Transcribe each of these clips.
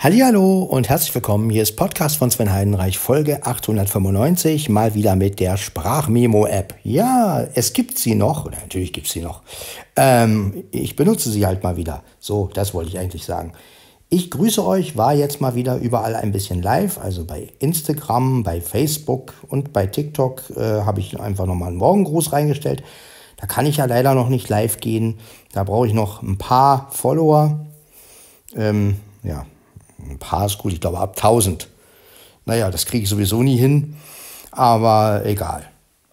Hallihallo und herzlich willkommen. Hier ist Podcast von Sven Heidenreich, Folge 895, mal wieder mit der Sprachmemo-App. Ja, es gibt sie noch, oder natürlich gibt es sie noch. Ich benutze sie halt mal wieder. So, das wollte ich eigentlich sagen. Ich grüße euch, war jetzt mal wieder überall ein bisschen live, also bei Instagram, bei Facebook und bei TikTok habe ich einfach nochmal einen Morgengruß reingestellt. Da kann ich ja leider noch nicht live gehen. Da brauche ich noch ein paar Follower. Ja. Ein paar ist gut, ich glaube ab 1000. Naja, das kriege ich sowieso nie hin, aber egal.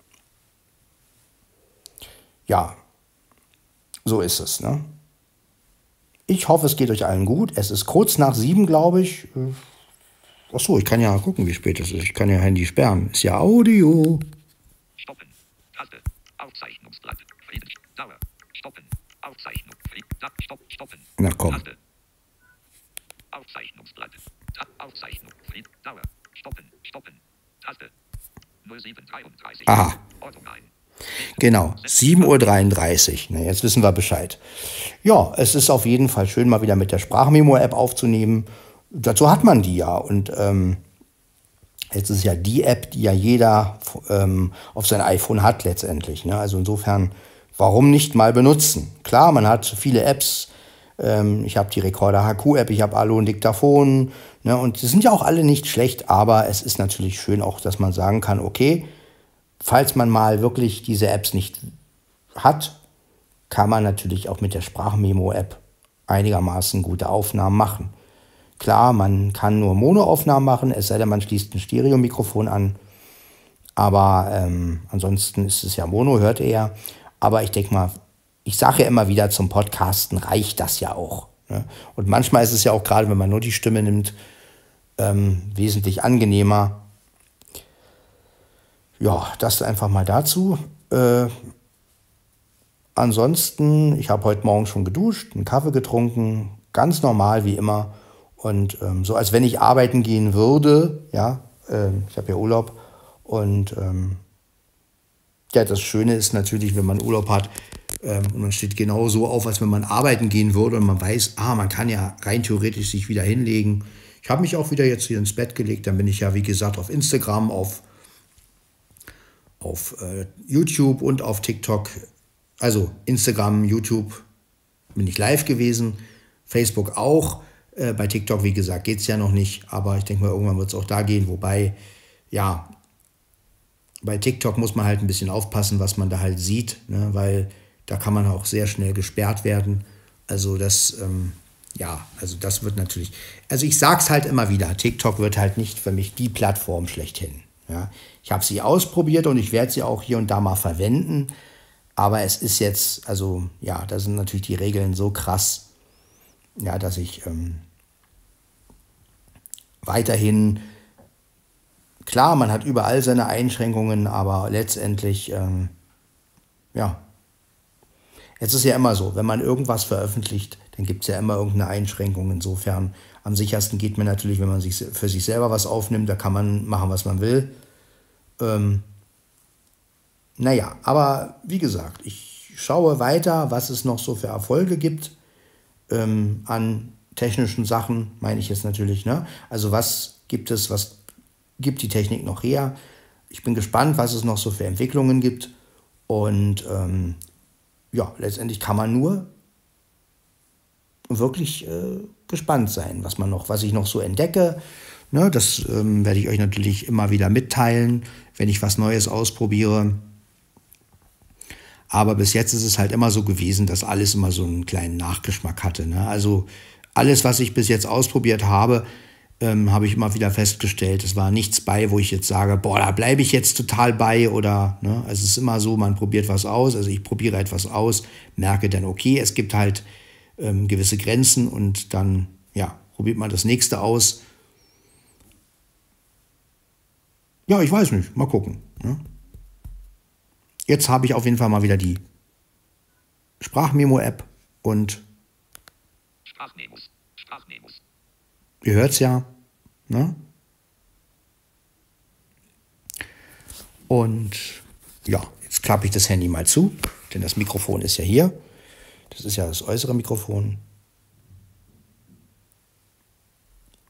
Ja, so ist es, ne? Ich hoffe, es geht euch allen gut. Es ist kurz nach 7, glaube ich. Achso, ich kann ja gucken, wie spät es ist. Ich kann ja Handy sperren. Ist ja Audio. Stoppen. Taste. Aufzeichnungsblatt. Dauer. Stoppen. Aufzeichnung. Stoppen. Na komm. Taste. Aufzeichnungsblatt. Aufzeichnung. Dauer. Stoppen. Taste. 0733. Aha. Ordnung ein. Genau, 7:33 Uhr. Na, jetzt wissen wir Bescheid. Ja, es ist auf jeden Fall schön, mal wieder mit der Sprachmemo-App aufzunehmen. Dazu hat man die ja. Und jetzt ist ja die App, die ja jeder auf sein iPhone hat letztendlich. Ne? Also insofern, warum nicht mal benutzen? Klar, man hat viele Apps. Ich habe die Recorder HQ-App, ich habe Allo und Diktaphon. Ne? Und die sind ja auch alle nicht schlecht, aber es ist natürlich schön auch, dass man sagen kann, okay, falls man mal wirklich diese Apps nicht hat, kann man natürlich auch mit der Sprachmemo-App einigermaßen gute Aufnahmen machen. Klar, man kann nur Monoaufnahmen machen, es sei denn, man schließt ein Stereomikrofon an. Aber ansonsten ist es ja Mono, hört ihr ja. Aber ich denke mal, ich sage ja immer wieder, zum Podcasten reicht das ja auch. Ne? Und manchmal ist es ja auch gerade, wenn man nur die Stimme nimmt, wesentlich angenehmer. Ja, das einfach mal dazu. Ansonsten, ich habe heute Morgen schon geduscht, einen Kaffee getrunken, ganz normal wie immer. Und so als wenn ich arbeiten gehen würde, ja, ich habe ja Urlaub. Und ja, das Schöne ist natürlich, wenn man Urlaub hat, und man steht genau so auf, als wenn man arbeiten gehen würde und man weiß, man kann ja rein theoretisch sich wieder hinlegen. Ich habe mich auch wieder jetzt hier ins Bett gelegt, dann bin ich ja, wie gesagt, auf Instagram, auf YouTube und auf TikTok. Also Instagram, YouTube bin ich live gewesen, Facebook auch. Bei TikTok, wie gesagt, geht es ja noch nicht, aber ich denke mal, irgendwann wird es auch da gehen. Wobei, ja, bei TikTok muss man halt ein bisschen aufpassen, was man da halt sieht, ne? Weil da kann man auch sehr schnell gesperrt werden. Also das, also das wird natürlich, also ich sag's halt immer wieder, TikTok wird halt nicht für mich die Plattform schlechthin. Ja? Ich habe sie ausprobiert und ich werde sie auch hier und da mal verwenden, aber es ist jetzt, also ja, da sind natürlich die Regeln so krass, ja, dass ich weiterhin, klar, man hat überall seine Einschränkungen, aber letztendlich, es ist ja immer so, wenn man irgendwas veröffentlicht, dann gibt es ja immer irgendeine Einschränkung. Insofern, am sichersten geht mir natürlich, wenn man sich für sich selber was aufnimmt, da kann man machen, was man will. Aber wie gesagt, ich schaue weiter, was es noch so für Erfolge gibt an technischen Sachen, meine ich jetzt natürlich. Ne? Also was gibt es, was gibt die Technik noch her? Ich bin gespannt, was es noch so für Entwicklungen gibt. Und letztendlich kann man nur wirklich gespannt sein, was ich noch so entdecke. Ne, das werde ich euch natürlich immer wieder mitteilen, wenn ich was Neues ausprobiere. Aber bis jetzt ist es halt immer so gewesen, dass alles immer so einen kleinen Nachgeschmack hatte. Ne? Also alles, was ich bis jetzt ausprobiert habe, habe ich immer wieder festgestellt, es war nichts bei, wo ich jetzt sage, boah, da bleibe ich jetzt total bei oder, ne, also es ist immer so, man probiert was aus, also ich probiere etwas aus, merke dann, okay, es gibt halt gewisse Grenzen und dann, ja, probiert man das nächste aus. Ja, ich weiß nicht, mal gucken. Ne? Jetzt habe ich auf jeden Fall mal wieder die Sprachmemo-App und Sprachmemos. ihr hört es ja. Ne? Und ja, jetzt klappe ich das Handy mal zu, denn das Mikrofon ist ja hier. Das ist ja das äußere Mikrofon.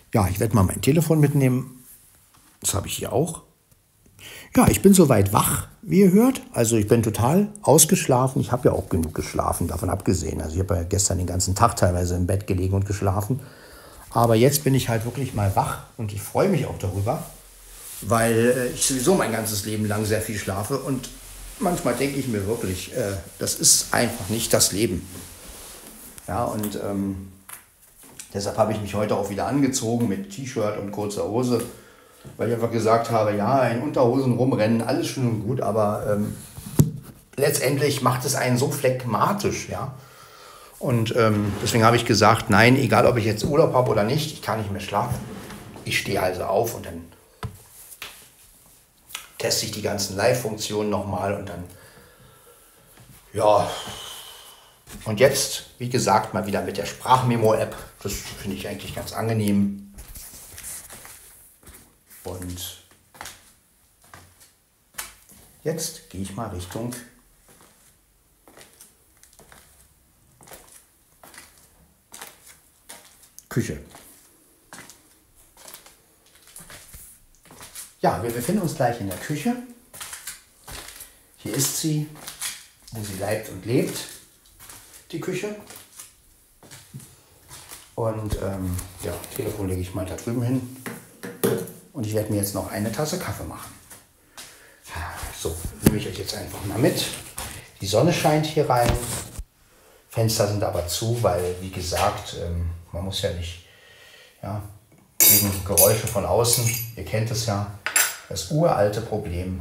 Ja, ich werde mal mein Telefon mitnehmen. Das habe ich hier auch. Ja, ich bin soweit wach, wie ihr hört. Also ich bin total ausgeschlafen. Ich habe ja auch genug geschlafen, davon abgesehen. Also ich habe ja gestern den ganzen Tag teilweise im Bett gelegen und geschlafen. Aber jetzt bin ich halt wirklich mal wach und ich freue mich auch darüber, weil ich sowieso mein ganzes Leben lang sehr viel schlafe. Und manchmal denke ich mir wirklich, das ist einfach nicht das Leben. Ja, und deshalb habe ich mich heute auch wieder angezogen mit T-Shirt und kurzer Hose, weil ich einfach gesagt habe, ja, in Unterhosen rumrennen, alles schön und gut, aber letztendlich macht es einen so phlegmatisch, ja. Und deswegen habe ich gesagt, nein, egal ob ich jetzt Urlaub habe oder nicht, ich kann nicht mehr schlafen. Ich stehe also auf und dann teste ich die ganzen Live-Funktionen nochmal und dann, ja. Und jetzt, wie gesagt, mal wieder mit der Sprachmemo-App. Das finde ich eigentlich ganz angenehm. Und jetzt gehe ich mal Richtung Küche. Ja, wir befinden uns gleich in der Küche. Hier ist sie, wo sie leibt und lebt, die Küche. Und ja, Telefon lege ich mal da drüben hin. Und ich werde mir jetzt noch eine Tasse Kaffee machen. So, nehme ich euch jetzt einfach mal mit. Die Sonne scheint hier rein. Fenster sind aber zu, weil, wie gesagt, man muss ja nicht, ja, wegen Geräusche von außen, ihr kennt es ja, das uralte Problem.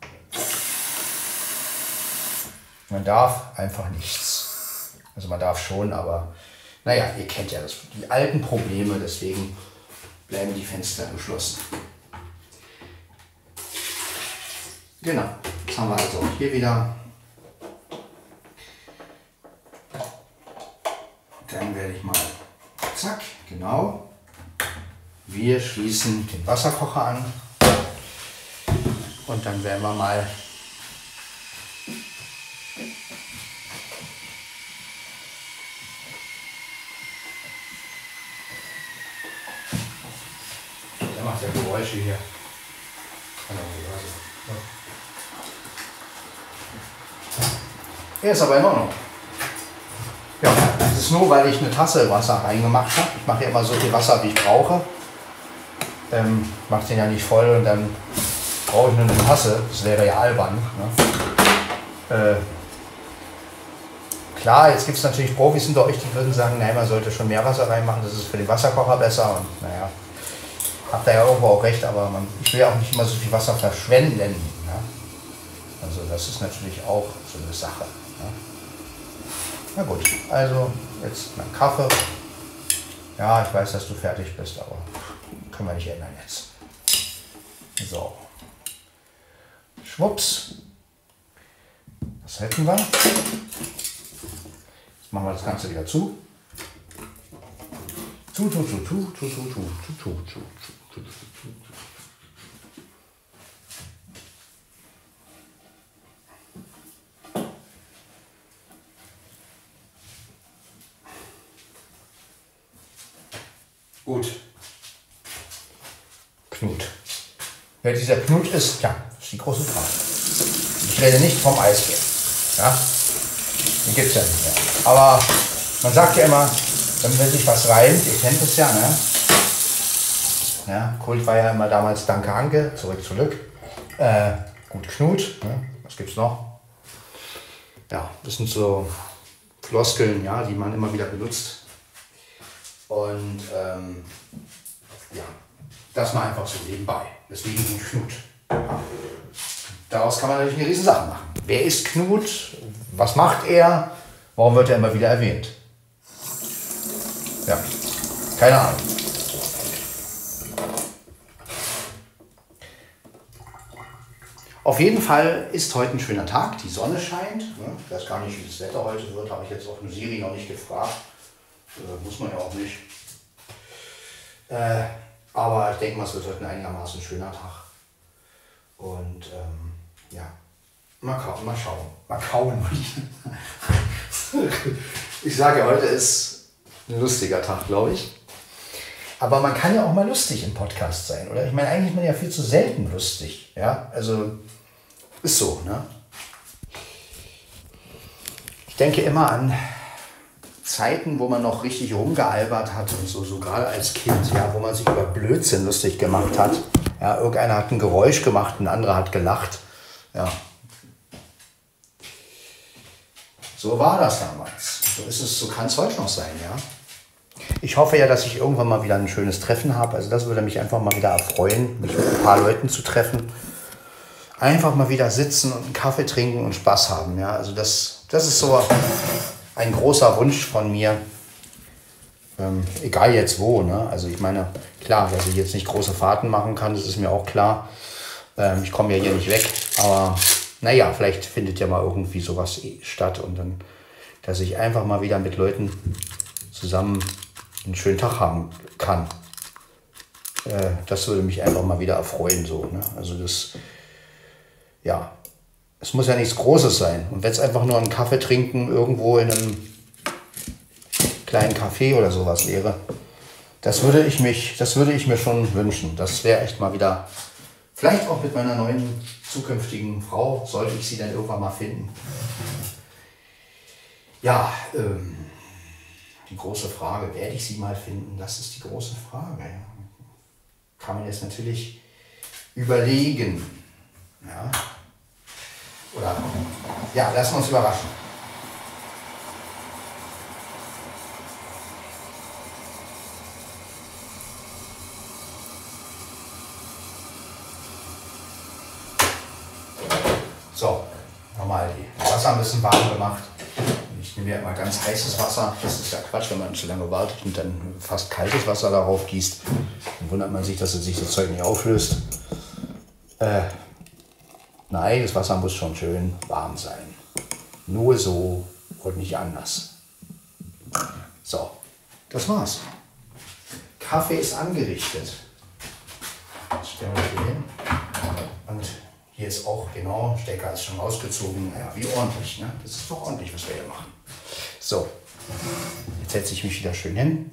Man darf einfach nichts. Also man darf schon, aber naja, ihr kennt ja die alten Probleme, deswegen bleiben die Fenster geschlossen. Genau, jetzt haben wir also hier wieder. Dann werde ich mal, zack, genau. Wir schließen den Wasserkocher an. Und dann werden wir mal der macht ja Geräusche hier. Er ist aber in Ordnung. Ja, das ist nur, weil ich eine Tasse Wasser reingemacht habe. Ich mache ja immer so viel Wasser, wie ich brauche. Mache den ja nicht voll und dann brauche ich nur eine Tasse. Das wäre ja albern. Ne? Klar, jetzt gibt es natürlich Profis unter euch, die würden sagen, nein, man sollte schon mehr Wasser reinmachen, das ist für den Wasserkocher besser. Und naja, habt ihr ja irgendwo auch recht, aber ich will ja auch nicht immer so viel Wasser verschwenden. Ne? Also das ist natürlich auch so eine Sache. Ne? Na gut, also jetzt mein Kaffee. Ja, ich weiß, dass du fertig bist, aber können wir nicht ändern jetzt. So. Schwupps. Was hätten wir? Jetzt machen wir das Ganze wieder zu. Zu. Gut. Knut. Wer dieser Knut ist, ja, ist die große Frage. Ich rede nicht vom Eisbär. Ja? Den gibt es ja nicht mehr. Aber man sagt ja immer, wenn sich was reimt, ihr kennt es ja, ne? Ja, Kult war ja immer damals Danke Anke, zurück. Gut Knut, ne? Was gibt's noch? Ja, das sind so Floskeln, ja, die man immer wieder benutzt. Und ja, das mal einfach so nebenbei. Deswegen gut Knut. Ja. Daraus kann man natürlich eine riesen Sache machen. Wer ist Knut? Was macht er? Warum wird er immer wieder erwähnt? Ja, keine Ahnung. Auf jeden Fall ist heute ein schöner Tag. Die Sonne scheint. Ich weiß gar nicht, wie das Wetter heute wird. Habe ich jetzt auch eine Siri noch nicht gefragt. Muss man ja auch nicht. Aber ich denke mal, es wird heute ein einigermaßen schöner Tag. Und ja, mal kauen. Ich sage, heute ist ein lustiger Tag, glaube ich. Aber man kann ja auch mal lustig im Podcast sein, oder? Ich meine, eigentlich ist man ja viel zu selten lustig. Ja, also ist so, ne? Ich denke immer an Zeiten, wo man noch richtig rumgealbert hat und so gerade als Kind, ja, wo man sich über Blödsinn lustig gemacht hat. Ja, irgendeiner hat ein Geräusch gemacht, ein anderer hat gelacht. Ja. So war das damals. So ist es, so kann es heute noch sein, ja. Ich hoffe ja, dass ich irgendwann mal wieder ein schönes Treffen habe. Also das würde mich einfach mal wieder erfreuen, mich mit ein paar Leuten zu treffen. Einfach mal wieder sitzen und einen Kaffee trinken und Spaß haben. Ja? Also das ist so ein großer Wunsch von mir. Egal jetzt wo. Ne? Also ich meine, klar, dass ich jetzt nicht große Fahrten machen kann, das ist mir auch klar. Ich komme ja hier nicht weg. Aber naja, vielleicht findet ja mal irgendwie sowas statt. Und dann, dass ich einfach mal wieder mit Leuten zusammen einen schönen Tag haben kann. Das würde mich einfach mal wieder erfreuen. So, ne? Also das, ja, es muss ja nichts Großes sein. Und wenn es einfach nur einen Kaffee trinken irgendwo in einem kleinen Café oder sowas wäre, das würde ich mir schon wünschen. Das wäre echt mal wieder, vielleicht auch mit meiner neuen zukünftigen Frau, sollte ich sie dann irgendwann mal finden. Ja, die große Frage, werde ich sie mal finden? Das ist die große Frage. Ja. Kann man jetzt natürlich überlegen. Ja. Oder, ja, lassen wir uns überraschen. So, nochmal das Wasser ein bisschen warm gemacht. Ich nehme ja immer ganz heißes Wasser. Das ist ja Quatsch, wenn man zu lange wartet und dann fast kaltes Wasser darauf gießt. Dann wundert man sich, dass sich das Zeug nicht auflöst. Nein, das Wasser muss schon schön warm sein. Nur so und nicht anders. So, das war's. Kaffee ist angerichtet. Das stellen wir hier hin. Und hier ist auch, genau, Stecker ist schon rausgezogen. Naja, wie ordentlich, ne? Das ist doch ordentlich, was wir hier machen. So, jetzt setze ich mich wieder schön hin.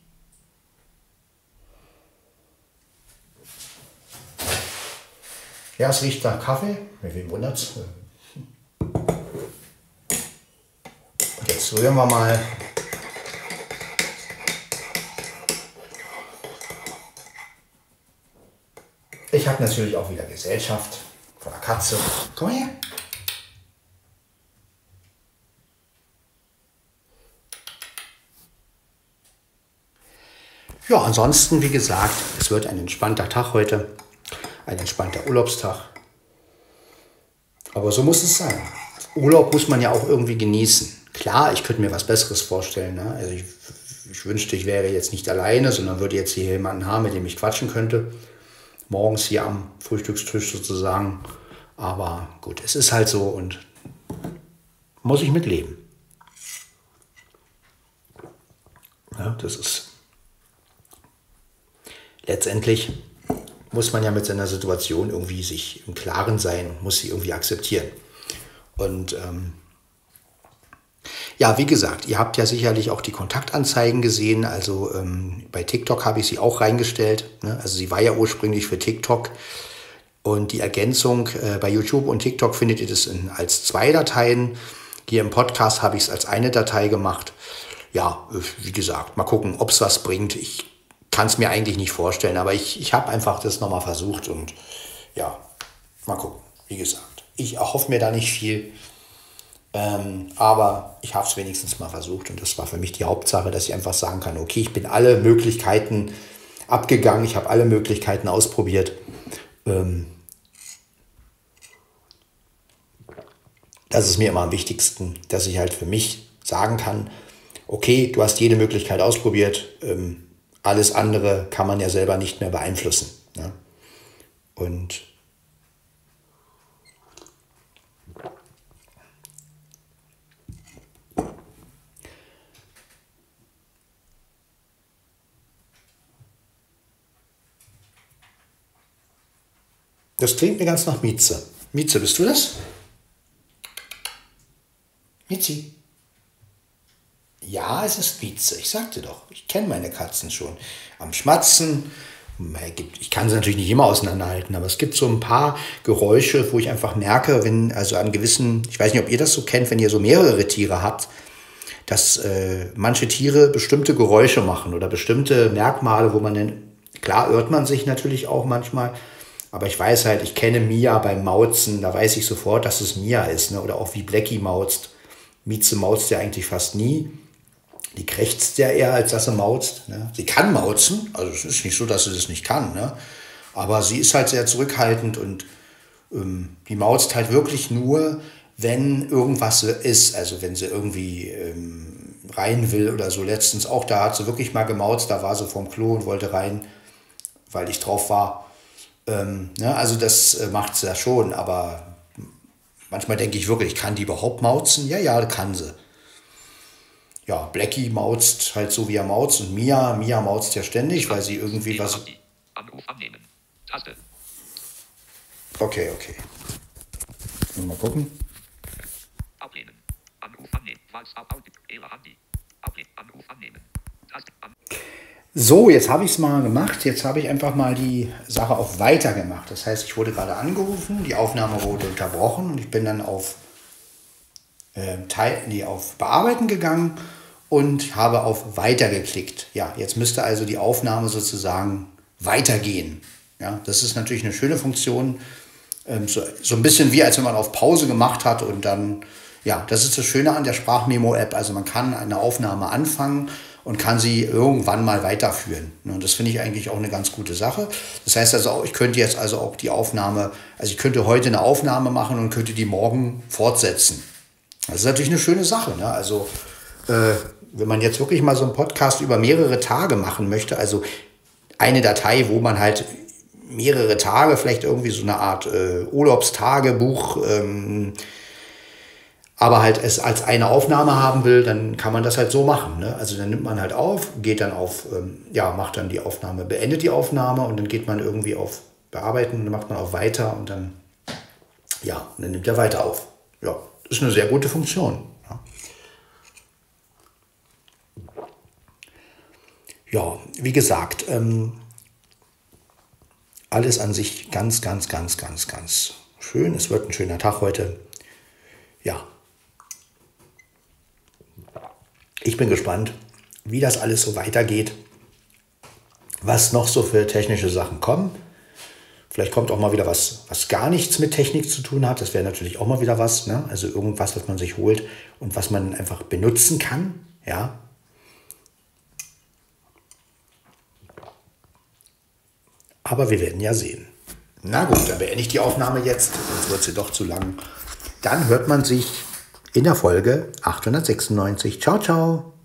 Ja, es riecht nach Kaffee. Wen wundert's? Und jetzt rühren wir mal. Ich habe natürlich auch wieder Gesellschaft von der Katze. Komm mal her. Ja, ansonsten, wie gesagt, es wird ein entspannter Tag heute. Ein entspannter Urlaubstag. Aber so muss es sein. Urlaub muss man ja auch irgendwie genießen. Klar, ich könnte mir was Besseres vorstellen. Ne? Also ich wünschte, ich wäre jetzt nicht alleine, sondern würde jetzt hier jemanden haben, mit dem ich quatschen könnte. Morgens hier am Frühstückstisch sozusagen. Aber gut, es ist halt so und muss ich mitleben. Ja, das ist letztendlich muss man ja mit seiner Situation irgendwie sich im Klaren sein, muss sie irgendwie akzeptieren. Und ja, wie gesagt, ihr habt ja sicherlich auch die Kontaktanzeigen gesehen. Also bei TikTok habe ich sie auch reingestellt. Ne? Also sie war ja ursprünglich für TikTok. Und die Ergänzung bei YouTube und TikTok findet ihr das als 2 Dateien. Hier im Podcast habe ich es als eine Datei gemacht. Ja, wie gesagt, mal gucken, ob es was bringt. Ich kann es mir eigentlich nicht vorstellen, aber ich habe einfach das nochmal versucht und ja, mal gucken. Wie gesagt, ich erhoffe mir da nicht viel, aber ich habe es wenigstens mal versucht und das war für mich die Hauptsache, dass ich einfach sagen kann, okay, ich bin alle Möglichkeiten abgegangen, ich habe alle Möglichkeiten ausprobiert. Das ist mir immer am wichtigsten, dass ich halt für mich sagen kann, okay, du hast jede Möglichkeit ausprobiert, alles andere kann man ja selber nicht mehr beeinflussen. Ne? Und das klingt mir ganz nach Mieze. Mieze, bist du das? Miezi. Ja. Ja, es ist Mieze. Ich sagte doch, ich kenne meine Katzen schon. Am Schmatzen. Ich kann sie natürlich nicht immer auseinanderhalten, aber es gibt so ein paar Geräusche, wo ich einfach merke, wenn, also an gewissen, ich weiß nicht, ob ihr das so kennt, wenn ihr so mehrere Tiere habt, dass manche Tiere bestimmte Geräusche machen oder bestimmte Merkmale, wo man dann, klar irrt man sich natürlich auch manchmal, aber ich weiß halt, ich kenne Mia beim Mauzen, da weiß ich sofort, dass es Mia ist, ne? Oder auch wie Blackie mauzt. Mieze mauzt ja eigentlich fast nie. Die krächzt ja eher, als dass sie mauzt. Ne? Sie kann mauzen, also es ist nicht so, dass sie das nicht kann, ne? Aber sie ist halt sehr zurückhaltend und die mauzt halt wirklich nur, wenn irgendwas ist, also wenn sie irgendwie rein will oder so. Letztens auch, da hat sie wirklich mal gemauzt, da war sie vorm Klo und wollte rein, weil ich drauf war. Ne? Also das macht sie ja schon, aber manchmal denke ich wirklich, kann die überhaupt mauzen? Ja, kann sie. Ja, Blackie mauzt halt so, wie er mauzt und Mia mauzt ja ständig, weil sie irgendwie was... Anruf annehmen. Taste. Okay. Mal gucken. Ablehnen. Anruf annehmen. WhatsApp. Handy. Ablehnen. Anruf annehmen. Taste. So, jetzt habe ich es mal gemacht. Jetzt habe ich einfach mal die Sache auf Weiter gemacht. Das heißt, ich wurde gerade angerufen, die Aufnahme wurde unterbrochen und ich bin dann auf Bearbeiten gegangen und habe auf Weiter geklickt. Ja, jetzt müsste also die Aufnahme sozusagen weitergehen. Ja, das ist natürlich eine schöne Funktion. So ein bisschen wie, als wenn man auf Pause gemacht hat und dann, ja, das ist das Schöne an der Sprachmemo-App. Also man kann eine Aufnahme anfangen und kann sie irgendwann mal weiterführen. Und das finde ich eigentlich auch eine ganz gute Sache. Das heißt also, ich könnte jetzt also auch die Aufnahme, also ich könnte heute eine Aufnahme machen und könnte die morgen fortsetzen. Das ist natürlich eine schöne Sache. Ne? Also wenn man jetzt wirklich mal so einen Podcast über mehrere Tage machen möchte, also eine Datei, wo man halt mehrere Tage, vielleicht irgendwie so eine Art Urlaubstagebuch, aber halt es als eine Aufnahme haben will, dann kann man das halt so machen. Ne? Also dann nimmt man halt auf, geht dann auf, macht dann die Aufnahme, beendet die Aufnahme und dann geht man irgendwie auf Bearbeiten und dann macht man auf Weiter und dann, ja, und dann nimmt er weiter auf. Ja, ist eine sehr gute Funktion. Ja, wie gesagt, alles an sich ganz schön. Es wird ein schöner Tag heute. Ja. Ich bin gespannt, wie das alles so weitergeht, was noch so für technische Sachen kommen. Vielleicht kommt auch mal wieder was gar nichts mit Technik zu tun hat. Das wäre natürlich auch mal wieder was, ne? Also irgendwas, was man sich holt und was man einfach benutzen kann. Ja. Aber wir werden ja sehen. Na gut, dann beende ich die Aufnahme jetzt, sonst wird sie doch zu lang. Dann hört man sich in der Folge 896. Ciao, ciao.